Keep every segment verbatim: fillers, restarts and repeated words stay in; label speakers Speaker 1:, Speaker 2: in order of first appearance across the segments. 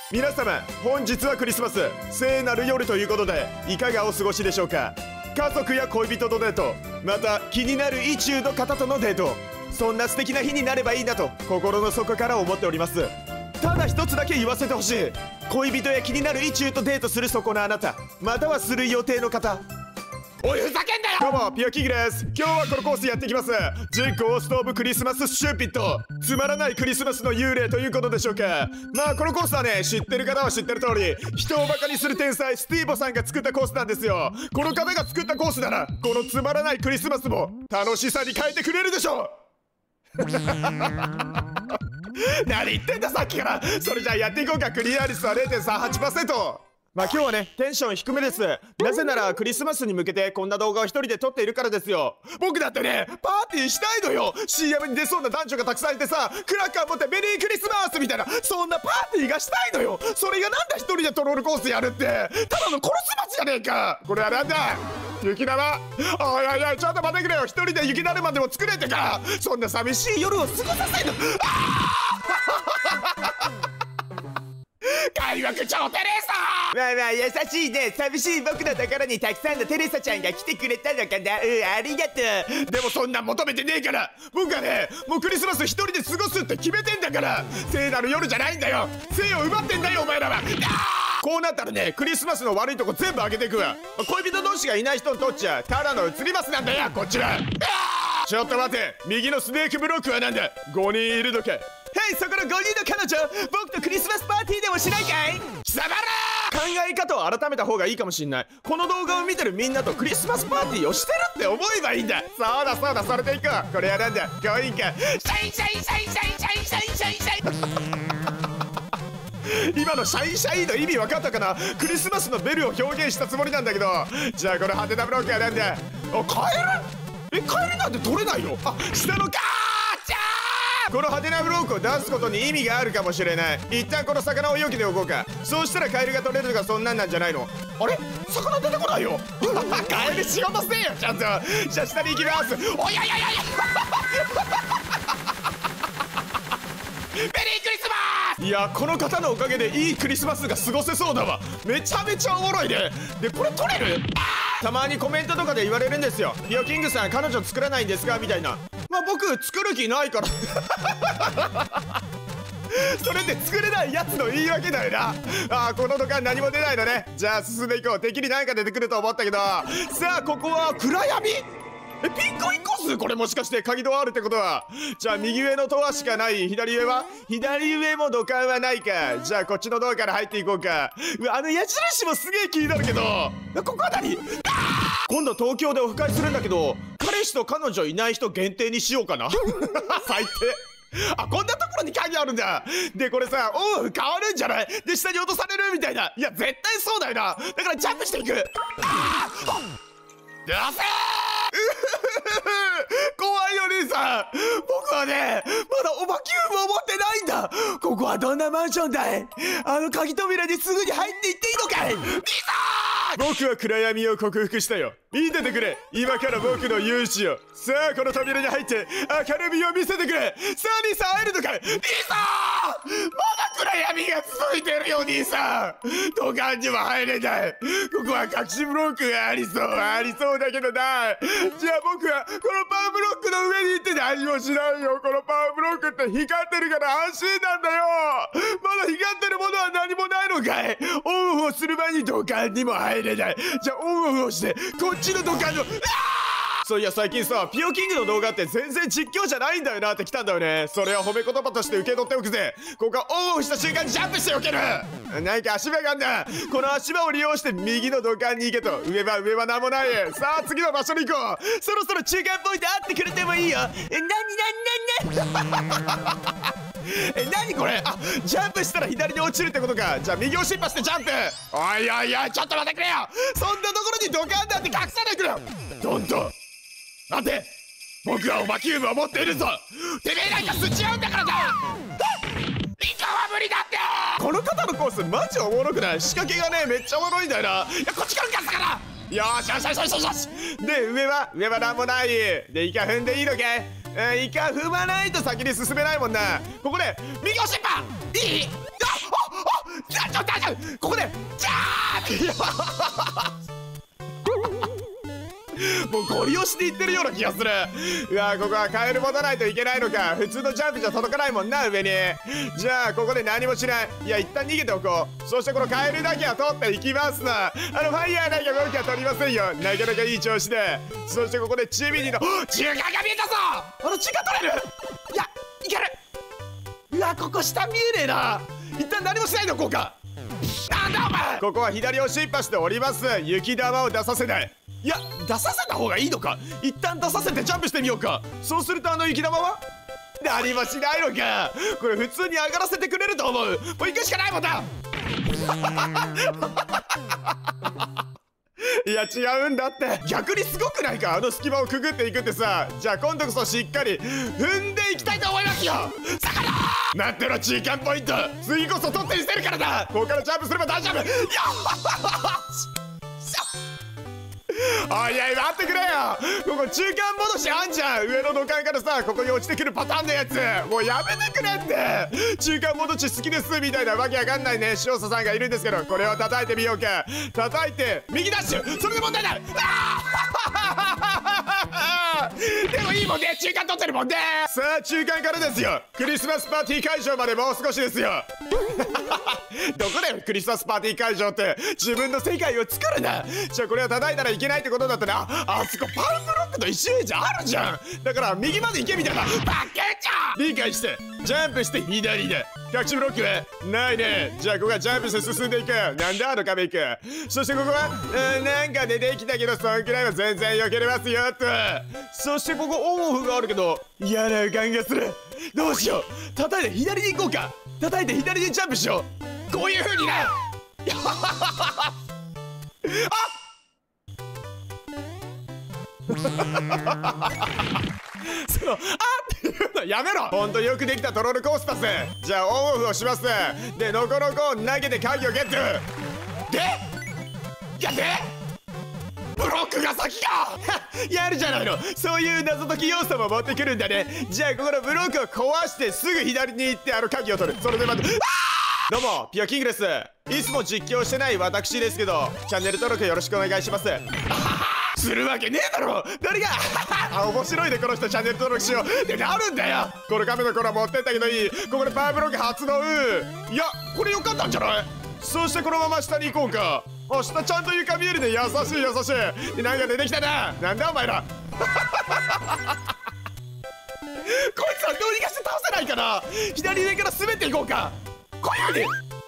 Speaker 1: 皆様、本日はクリスマス聖なる夜ということでいかがお過ごしでしょうか。家族や恋人とデート、また気になる意中の方とのデート、そんな素敵な日になればいいなと心の底から思っております。ただ一つだけ言わせてほしい。恋人や気になる意中とデートするそこのあなた、またはする予定の方、
Speaker 2: おいふざけんなよ。
Speaker 1: どうもピヨキングです。今日はこのコースやっていきます。ジゴーストオブクリスマスシューピッド、つまらないクリスマスの幽霊ということでしょうか。まあこのコースはね、知ってる方は知ってる通り、人をバカにする天才スティーボさんが作ったコースなんですよ。この方が作ったコースならこのつまらないクリスマスも楽しさに変えてくれるでしょう。何言ってんださっきから。それじゃあやっていこうか。クリア率は れいてんさんはちパーセント。まあ今日はね、テンション低めです。なぜならクリスマスに向けてこんな動画を一人で撮っているからですよ。僕だってね、パーティーしたいのよ。 シーエム に出そうな男女がたくさんいてさ、クラッカー持ってメリークリスマスみたいな、そんなパーティーがしたいのよ。それがなんだ一人でトロールコースやるって、ただのコロスマスじゃねえか。これはなんだ、雪玉。おいおいおい、ちょっと待ってくれよ。一人で雪だるまでも作れってか。そんな寂しい夜を過ごさせんの。
Speaker 2: 開幕超テレーサー。
Speaker 3: まあまあ優しいね。寂しい僕のところにたくさんのテレサちゃんが来てくれたのかな。うん、ありがとう。
Speaker 1: でもそんなん求めてねえから。僕はね、もうクリスマス一人で過ごすって決めてんだから。聖なる夜じゃないんだよ。生を奪ってんだよお前らは。こうなったらね、クリスマスの悪いとこ全部あげていくわ。恋人同士がいない人にとっちゃただの移りますなんだよこっちは。ちょっと待て、右のスネークブロックはなんだ。ごにんいるのか。
Speaker 3: ヘイ、そこのごにんの彼女、僕とクリスマスパーティーでもしないかい。
Speaker 2: 貴様ら
Speaker 1: 考え方を改めた方がいいかもしんない。この動画を見てるみんなとクリスマスパーティーをしてるって思えばいいんだ。そうだそうだ、それでいこう。これはなんだ、コインか。
Speaker 2: シャイシャイシャイシャイシャイシャイシャイシャイシャイ。
Speaker 1: 今のシャイシャイの意味分かったかな。クリスマスのベルを表現したつもりなんだけど。じゃあこのハテナブロックはなんだ。あ、カエル。え、カエルなんて取れないよ。あ、下のかこのハテナブロックを出すことに意味があるかもしれない。一旦この魚を容器でおこうか。そうしたらカエルが取れるとかそんなんなんじゃないの。あれ、魚出てこないよ。カエル仕事せえよちゃんと。じゃあ下に行きます。
Speaker 2: おややややメリークリスマス。
Speaker 1: いや、この方のおかげでいいクリスマスが過ごせそうだわ。めちゃめちゃおもろいね。でこれ取れる。たまにコメントとかで言われるんですよ。ピヨキングさん彼女作らないんですかみたいな。まあ僕作る気ないからそれで作れないやつの言い訳だよな。あー、この土管何も出ないのね。じゃあ進んでいこう。敵に何か出てくると思ったけど。さあここは暗闇。え、ピンコインコース。これもしかして鍵ドアあるってことは。じゃあ右上のドアしかない。左上は左上も土管はないか。じゃあこっちのドアから入っていこうか。うわ、あの矢印もすげえ気になるけど。ここは何。今度東京でオフ会するんだけど、彼氏と彼女いない人限定にしようかな最低。あ、こんなところに鍵あるんだ。でこれさ、オンオフ変わるんじゃない。で下に落とされるみたいな。いや絶対そうだよな。だからジャンプしていく。あー、
Speaker 2: 出せー
Speaker 1: 怖いよ兄さん。僕はね、まだオバキューブを持ってないんだ。ここはどんなマンションだい。あの鍵扉にすぐに入っていっていいのかい。
Speaker 2: リサー。
Speaker 1: 僕は暗闇を克服したよ。見ててくれ、今から僕の勇姿を。さあこの扉に入って明るみを見せてくれ。さあ兄さん会えるのかい。
Speaker 2: リサー。まだ暗闇が続いてるよ兄さん。土管には入れない。ここは隠しブロックがありそう。ありそうだけどな。
Speaker 1: じゃあ僕はこのパワーブロックの上に行って何もしないよ。このパワーブロックって光ってるから安心なんだよ。まだ光ってるものは何もないのかい。オンオフをする前に土管にも入れない。じゃあオンオフをしてこっちの土管の。そういや最近さ、ピヨキングの動画って全然実況じゃないんだよなって来たんだよね。それは褒め言葉として受け取っておくぜ。ここはオンオフした瞬間にジャンプしておける。何か足場があんだ。この足場を利用して右の土管に行けと。上は上は何もない。さあ次の場所に行こう。そろそろ中間ポイント会ってくれてもいいよ。え、なになになになにえ、なにこれ。あ、ジャンプしたら左に落ちるってことか。じゃあ右をシンパしてジャンプ。
Speaker 2: おいおいおい、ちょっと待ってくれよ。
Speaker 1: そんなところに土管なんて隠さないでくれよ。
Speaker 2: どんどん待て、僕はオバキューブを持っているぞ。てめえなんかすち合うんだからだ。リカは無理だって。
Speaker 1: この方のコースマジおもろくない。仕掛けがねめっちゃおもろいんだよな。
Speaker 2: いやこっちからガスから。よーしよしよしよしよしよし。
Speaker 1: で上は上はなんもない。でイカ踏んでいいのかい。えー、イカ踏まないと先に進めないもんな。ここで
Speaker 2: 右をシンパいい。ああああちょ大丈夫、ここでジャーもうゴリ押しでいってるような気がする。
Speaker 1: うわここはカエル持たないといけないのか。普通のジャンプじゃ届かないもんな上に。じゃあここで何もしない。いや一旦逃げておこう。そしてこのカエルだけは取っていきますな。あのファイヤーだけ僕は取りませんよ。なかなかいい調子で。そしてここでチビニの
Speaker 2: 中間が見えたぞ。あの中間取れる。いやいける。うわここ下見えねえな。一旦何もしないでおこうか。なんだお前。
Speaker 1: ここは左をシッパしております。雪玉を出させない。
Speaker 2: いや出させた方がいいのか。一旦出させてジャンプしてみようか。そうするとあの雪玉は
Speaker 1: 何もしないのか。
Speaker 2: これ普通に上がらせてくれると思う。もう行くしかないもんだ。
Speaker 1: いや違うんだって。
Speaker 2: 逆にすごくないか、
Speaker 1: あの隙間をくぐっていくってさ。じゃあ今度こそしっかり踏んでいきたいと思いますよ。
Speaker 2: 魚待ってろ、中間ポイント次こそ取ってみせるからだ。
Speaker 1: ここからジャンプすれば大丈夫。よしおいやい待ってくれよ。ここ中間戻しあんじゃん。上の土管からさここに落ちてくるパターンのやつ。もうやめてくれって。中間戻し好きですみたいなわけわかんないね塩佐さんがいるんですけど、これを叩いてみようか。叩いて右ダッシュ、それで問題ない。
Speaker 2: でもいいもんね、中間取ってるもんね。
Speaker 1: さあ中間からですよ。クリスマスパーティー会場までもう少しですよ。どこだよクリスマスパーティー会場って。自分の世界を作るな。じゃあこれを叩いたらいけないってことだったら、ああそこパウブロックと一緒じゃあるじゃん。だから右まで行けみたいな。バケチャ理解してジャンプして左で。隠しブロックはないね。じゃあここはジャンプして進んでいく。なんだあの壁行く。そしてここはうんなんか出てきたけどそんくらいは全然避けれますよと。そしてここオンオフがあるけど嫌な予感がする。どうしよう。叩いて左に行こうか。叩いて左にジャンプしよ
Speaker 2: う。こういう風にね。あ
Speaker 1: そのあっていうのやめろ。ほんとよくできたトロールコースパス。じゃあオンオフをします。でノコノコを投げて鍵をゲット
Speaker 2: でいやでブロックが先か。
Speaker 1: やるじゃないの。そういう謎解き要素も持ってくるんだね。じゃあここのブロックを壊してすぐ左に行ってあの鍵を取る。それでまたどうもピオキングです。いつも実況してない私ですけどチャンネル登録よろしくお願いします。
Speaker 2: するわけねえだろ。誰が
Speaker 1: あ面白いねこの人。チャンネル登録しようってなるんだよ。この亀の甲持ってったけどいい。ここでパワーブロック発動。
Speaker 2: いやこれよかったんじゃない。
Speaker 1: そしてこのまま下に行こうか。あ下ちゃんと床見えるね。優しい優しい。でなんか出てきたな。なんだお前ら。こい
Speaker 2: つはどうにかして倒せないかな。左上から滑っていこうか。こういうふうに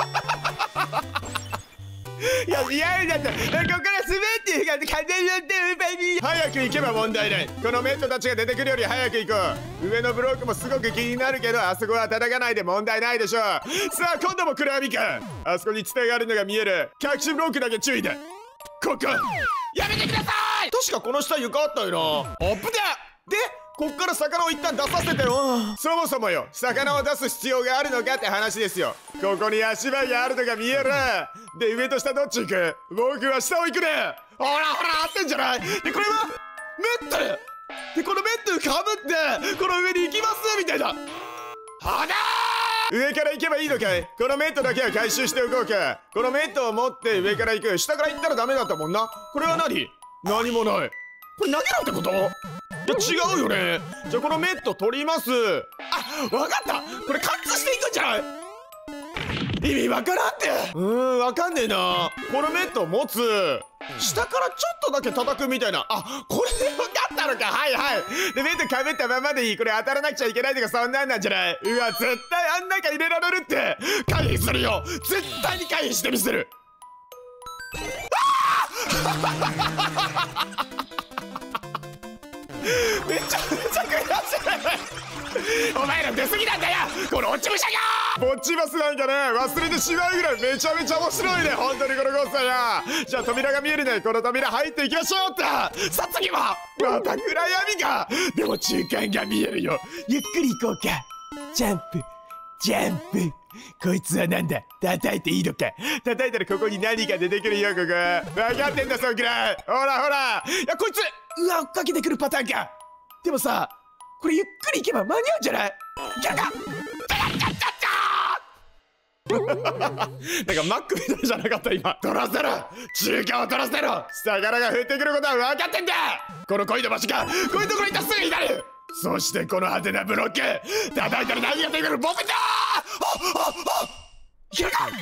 Speaker 1: いやいやいやだってここから滑っていくから風に乗ってベビー。早く行けば問題ない。このメットたちが出てくるより早く行こう。上のブロックもすごく気になるけどあそこは叩かないで問題ないでしょう。さあ今度も暗闇か。あそこにツタがあるのが見える。隠しブロックだけ注意だ。ここ
Speaker 2: やめてください。
Speaker 1: 確かこの下床あったよな。
Speaker 2: アップだ。
Speaker 1: でこっから魚を一旦出させてよ。そもそもよ魚を出す必要があるのかって話ですよ。ここに足場があるのが見える。で上と下どっち行く。僕は下を行くね。
Speaker 2: ほらほら合ってんじゃない。でこれはメットでこのメットかぶってこの上に行きますみたいな。はだ
Speaker 1: ー上から行けばいいのかい。このメットだけは回収しておこうか。このメットを持って上から行く。下から行ったらダメだったもんな。これは何。何もない。
Speaker 2: これ投げろってこと。
Speaker 1: いや違うよね。じゃあこのメット取ります。
Speaker 2: あ、わかった。これ貫通していくんじゃない。意味わからんって。
Speaker 1: うーんわかんねえな。このメットを持つ。下からちょっとだけ叩くみたいな。あこれで分かったのか。はいはいでメットかぶったままでいい。これ当たらなくちゃいけないとかそんなんなんじゃない。うわ絶対あん中入れられるって。
Speaker 2: 回避するよ。絶対に回避してみせる。
Speaker 1: めちゃめちゃ悔しい。
Speaker 2: お前ら出過ぎなんだよこの落ち武者が。
Speaker 1: ぼっちバスなんかね忘れてしまうぐらいめちゃめちゃ面白いね本当にこのコースターや。じゃあ扉が見えるね。この扉入っていきましょうって。
Speaker 2: さあ次は
Speaker 1: また暗闇か。でも中間が見えるよ。ゆっくり行こうか。ジャンプジャンプ。こいつはなんだ叩いていいのか。叩いたらここに何が出てくるよ。ここ分かってんだそんくらい。ほらほら。いやこいつうわ追っかけてくるパターンか。でもさこれゆっくり行けば間に合うんじゃない。いけるか。
Speaker 2: こ
Speaker 1: マックみたいじゃなかった今。
Speaker 2: 取らせろ、中華を取らせろ。
Speaker 1: 魚が降ってくることは分かってんだ。
Speaker 2: この恋の場所か、こういうところにいたらすぐになる。そしてこの派手なブロック叩いたら何が出てくる。ボケだー。あああいけるか。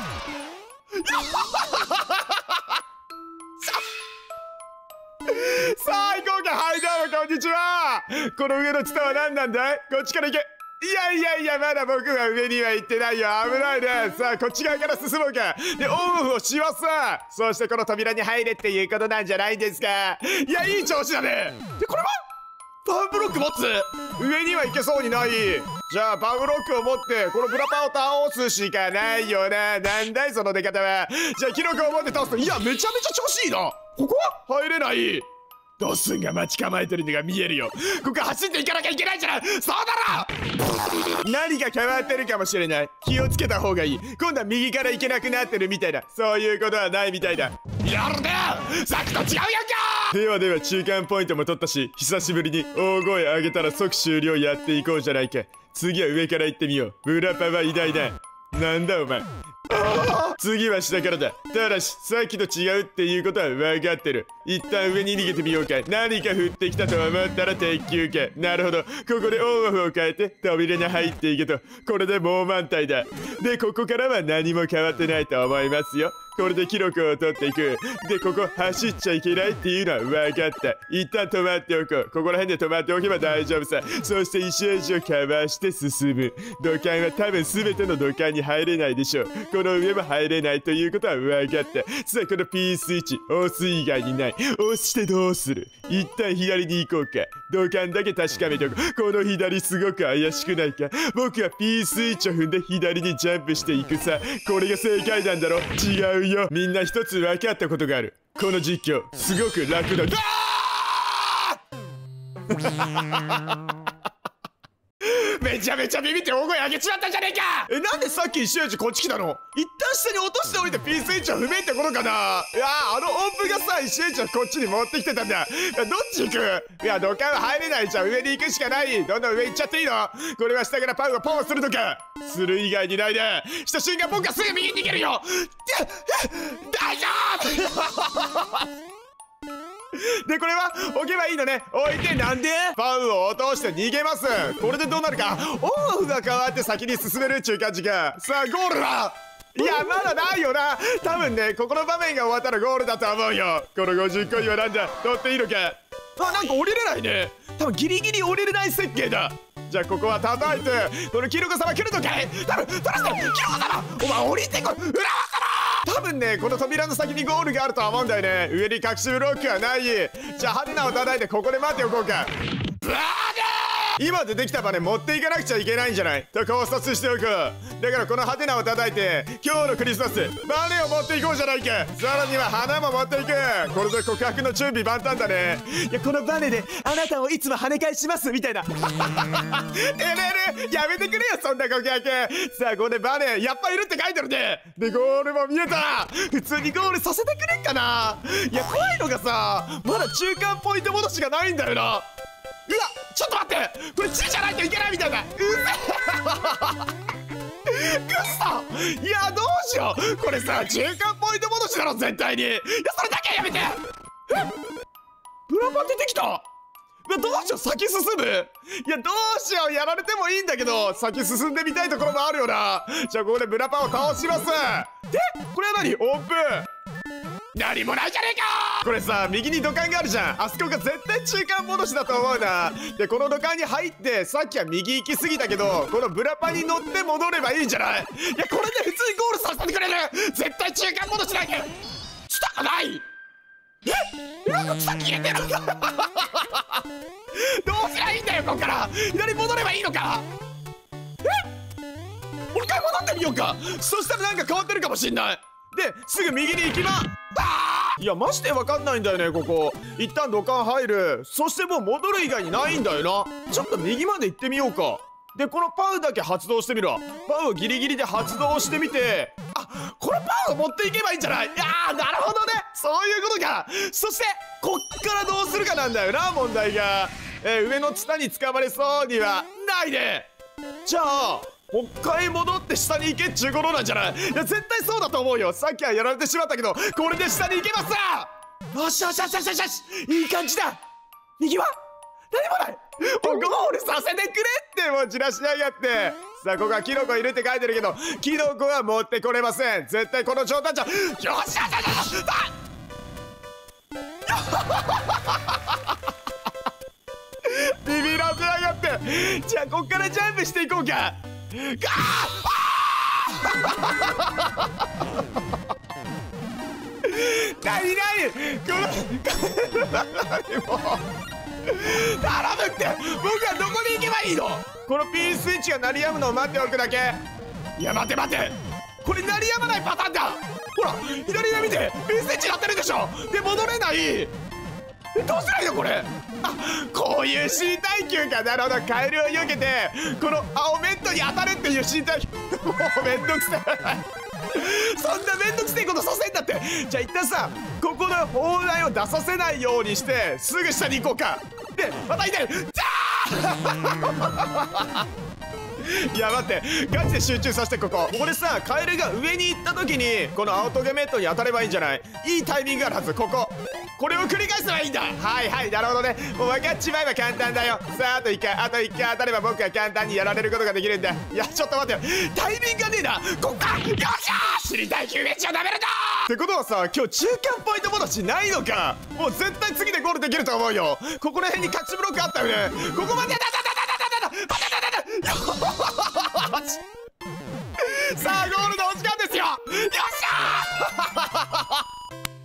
Speaker 1: さあ行こうか。はいどうもこんにちは。この上のツタは何なんだい。こっちから行け。いやいやいや、まだ僕は上には行ってないよ。危ないね。さあこっち側から進もうか。でオンオフをします。そしてこの扉に入れっていうことなんじゃないですか。いやいい調子だね。でこれはパンブロック持つ。上には行けそうにない。じゃあパンブロックを持ってこのブラパンを倒すしかないよな。なんだいその出方は。じゃあキノコを持って倒すと。いやめちゃめちゃ調子いいな。ここは入れない。ドッスンが待ち構えてるのが見えるよ。ここ走っていかなきゃいけないじゃない。そうだろ。何か変わってるかもしれない。気をつけた方がいい。今度は右から行けなくなってるみたいだ。そういうことはないみたいだ。
Speaker 2: やるね。さっきと違うやんか。
Speaker 1: ではでは中間ポイントも取ったし、久しぶりに大声上げたら即終了やっていこうじゃないか。次は上から行ってみよう。ブラパは偉大だ。なんだお前。次は下からだ。ただしさっきと違うっていうことは分かってる。一旦上に逃げてみようか。何か降ってきたと思ったら鉄球か。なるほど。ここでオンオフを変えて扉に入っていけと。これでもう満タイだ。でここからは何も変わってないと思いますよ。これで記録を取っていく。でここ走っちゃいけないっていうのは分かった。一旦止まっておこう。ここら辺で止まっておけば大丈夫さ。そして石橋をかわして進む。土管は多分全ての土管に入れないでしょう。この上も入れないということは分かった。さあこの P スイッチ押す以外にない。押してどうする。一旦左に行こうか。土管だけ確かめておこう。この左すごく怪しくないか。僕は P スイッチを踏んで左にジャンプしていくさ。これが正解なんだろ。違うよ。みんな一つ分かったことがある。この実況すごく楽だ。
Speaker 2: めちゃめちゃビビって大声上げちまったじゃねえか。
Speaker 1: え、なんでさっき石橋こっち来たの。一旦下に落としておいて P スイッチを踏めってことかな。いやあの音符がさ石橋をこっちに持ってきてたんだ。いやどっち行く。いや土管は入れないじゃん。上に行くしかない。どんどん上行っちゃっていいの。これは下からパンをポンするのか。する以外にないで。した瞬間僕はすぐ右に逃げるよ。大丈夫。でこれは置けばいいのね。置いてなんでパンを落として逃げます。これでどうなるか。オンオフが変わって先に進めるっちゅう感じか。さあゴールだ。いやまだないよな。多分ねここの場面が終わったらゴールだと思うよ。このごじゅっこいはなんだ。取っていいのか。あなんか降りれないね。多分ギリギリ降りれない設計だ。じゃあここは叩いてこのキノコ様来るのかい。多分取らせてキノコ様お前降りてこい。裏技だ。多分ねこの扉の先にゴールがあるとは思うんだよね。上に隠しブロックはない。じゃあハテナを叩いてここで待っておこうか。ブラー今出てきたバネ持っていかなくちゃいけないんじゃないと考察しておく。だからこのハテナを叩いて今日のクリスマスバネを持っていこうじゃないか。さらには花も持っていく。これで告白の準備万端だね。いやこのバネであなたをいつも跳ね返しますみたいな。てれれやめてくれよそんな告白。さあこれバネやっぱいるって書いてるね。でゴールも見えた。普通にゴールさせてくれんかな。いや怖いのがさまだ中間ポイント戻しがないんだよな。うわちょっと待ってこれ地じゃないといけないみたいだ。うっくそ。いやどうしよう。これさ中間ポイント戻しだろ絶対に。いやそれだけはやめて。えブラパン出てきた。どうしよう先進む。いやどうしようやられてもいいんだけど先進んでみたいところもあるよな。じゃあここでブラパンを倒します。でこれは何オープン。
Speaker 2: 何もないじゃねえか。
Speaker 1: これさ右に土管があるじゃん。あそこが絶対中間戻しだと思うな。でこの土管に入ってさっきは右行き過ぎたけどこのブラパンに乗って戻ればいいんじゃない。いやこれで普通にゴールさせてくれる。絶対中間戻しないで。ツタがない。えなんかツタ消えてる。どうすりゃいいんだよこっから左戻ればいいのか。えもう一回戻ってみようか。そしたらなんか変わってるかもしんない。ですぐ右に行きまあいやマジで分かんないんだよねここ。一旦土管入る。そしてもう戻る以外にないんだよな。ちょっと右まで行ってみようか。でこのパウだけ発動してみろ。パウをギリギリで発動してみてあこのパウを持っていけばいいんじゃない。いやーなるほどねそういうことか。そしてこっからどうするかなんだよな問題が。えー、上のツタに捕まれそうにはないね。じゃあもう一回戻って下に行けっちゅうことなんじゃない？いや絶対そうだと思うよ。さっきはやられてしまったけどこれで下に行けますさ。よしよしよしよしよしよし、いい感じだ。右は何もない。もうゴールさせてくれってもう散らしやがって。さあここはキノコいるって書いてるけどキノコは持ってこれません。絶対この状態じゃ。よしよしよしよしビビらせやがって。じゃあこっからジャンプしていこうか。ガー何何このもう頼むって。僕はどこに行けばいいの？この P スイッチが鳴り止むのを待っておくだけ。いや待て待て、これ鳴り止まないパターンだ。ほら左上見て P スイッチ鳴ってるでしょ。で戻れない。えどうすりゃいいのこれ。あこういう新耐久か。なるほど、カエルを避けてこの青メットに当たるっていう新耐久もうめんどくさいそんなめんどくせえことさせんだって。じゃあ一旦さここの砲台を出させないようにしてすぐ下に行こうか。でまたいてる。じゃあいや待ってガチで集中させて。ここここでさカエルが上に行った時にこの青トゲメットに当たればいいんじゃない？いいタイミングがあるはず。こここれを繰り返せばいいんだ。はいはいなるほどね。もう分かっちまえば簡単だよ。さああといっかいあといっかい当たれば僕は簡単にやられることができるんだ。いやちょっと待ってよ、タイミングがねえな。こっかよっしゃー知りたい救命ちゃダメだってことはさ今日中間ポイント戻しないのか。もう絶対次でゴールできると思うよ。ここら辺に隠しブロックあったよね。ここまでだだだだだだだだだだだだよしさあゴールのお時間ですよ。よっしゃー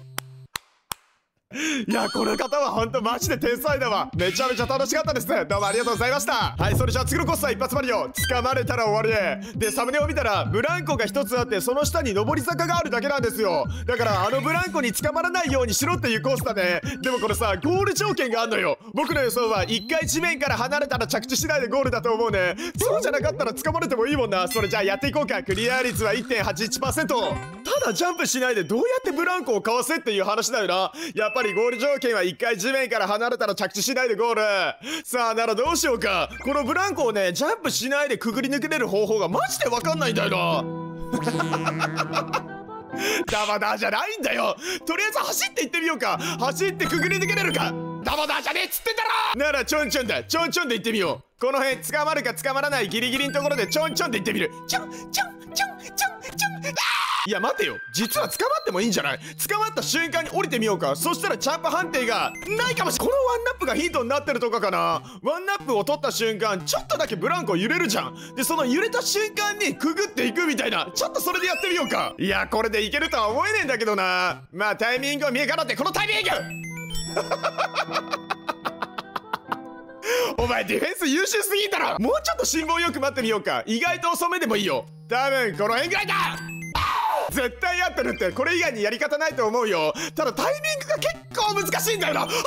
Speaker 1: いやこの方は本当マジで天才だわ。めちゃめちゃ楽しかったです。どうもありがとうございました。はいそれじゃあ次のコースは一発マリオ。掴まれたら終わりでサムネを見たらブランコが一つあってその下に上り坂があるだけなんですよ。だからあのブランコに捕まらないようにしろっていうコースだね。でもこれさゴール条件があんのよ。僕の予想はいっかい地面から離れたら着地しないでゴールだと思うね。そうじゃなかったら捕まれてもいいもんな。それじゃあやっていこうか。クリア率は いってんはちいちパーセント。 ただジャンプしないでどうやってブランコをかわせっていう話だよな。やっぱりゴール条件はいっかい地面から離れたら着地しないでゴール。さあならどうしようか。このブランコをねジャンプしないでくぐり抜けれる方法がマジで分かんないんだよなダバダーじゃないんだよ。とりあえず走って行ってみようか。走ってくぐり抜けれるか。ダバダーじゃねえっつってんだろ。ならちょんちょんだ。ちょんちょんで行ってみよう。この辺捕まるか捕まらないギリギリのところでちょんちょんで行ってみる。ちょんちょんちょんちょんちょんちょん。いや待てよ、実は捕まってもいいんじゃない？捕まった瞬間に降りてみようか。そしたらジャンプ判定がないかもしれない。このワンナップがヒントになってるとかかな。ワンナップを取った瞬間ちょっとだけブランコ揺れるじゃん。でその揺れた瞬間にくぐっていくみたいな。ちょっとそれでやってみようか。いやこれでいけるとは思えねえんだけどな。まあタイミングを見えかなって。このタイミングお前ディフェンス優秀すぎんだろ。もうちょっと辛抱よく待ってみようか。意外と遅めでもいいよ。多分この辺ぐらいだ。絶対合ってるって。これ以外にやり方ないと思うよ。ただタイミングが結構難しいんだよな。あっや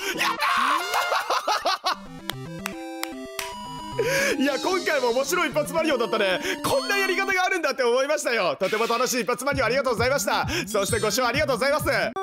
Speaker 1: ったーいや今回も面白い一発マリオだったね。こんなやり方があるんだって思いましたよ。とても楽しい一発マリオありがとうございました。そしてご視聴ありがとうございます。